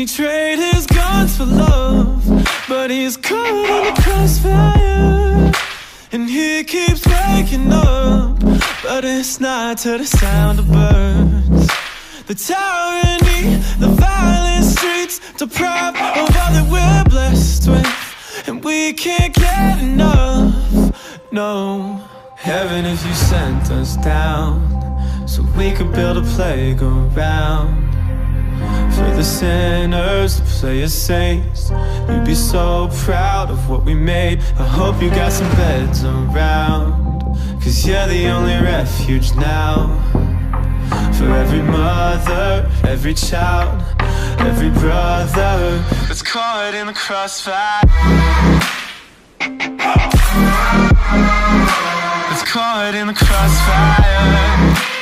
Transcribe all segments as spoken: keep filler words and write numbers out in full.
He traded his guns for love, but he's caught in the crossfire. And he keeps waking up, but it's not to the sound of birds. The tyranny, the violent streets, deprived of all that we're blessed with, and we can't get enough, no. Heaven, if you sent us down, so we could build a playground for the sinners to play as saints. You'd be so proud of what we made. I hope you got some beds around, 'cause you're the only refuge now. For every mother, every child, every brother that's caught in the crossfire, that's caught in the crossfire.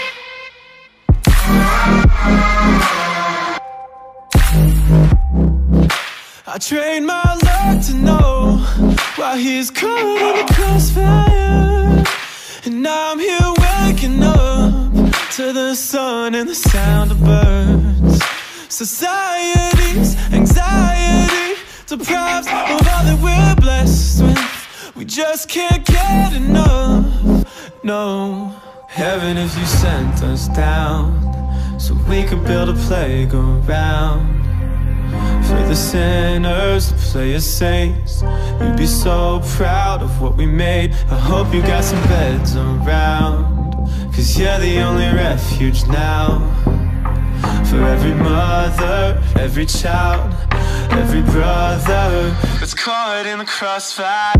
I trained my luck to know why he's caught in the crossfire. And now I'm here waking up to the sun and the sound of birds. Society's anxiety deprives of all that we're blessed with. We just can't get enough, no. Heaven, if you sent us down, so we could build a playground for the sinners to play as saints. You'd be so proud of what we made. I hope you got some beds around, 'cause you're the only refuge now. For every mother, every child, every brother that's caught in the crossfire,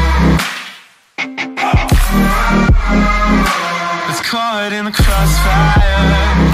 that's caught in the crossfire.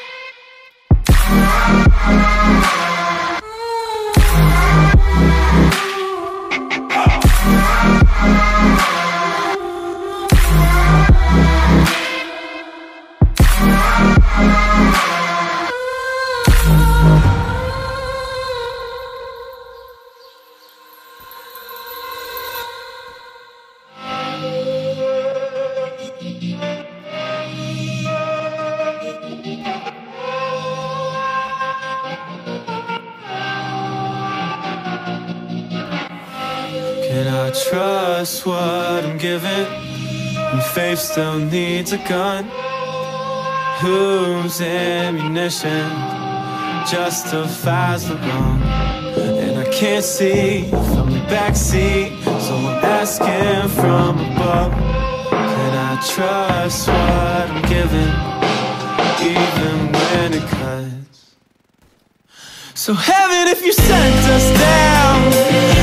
Can I trust what I'm given when faith still needs a gun? Whose ammunition justifies the wrong? And I can't see from the backseat, so I'm asking from above. Can I trust what I'm given, even when it cuts? So heaven, if you sent us down,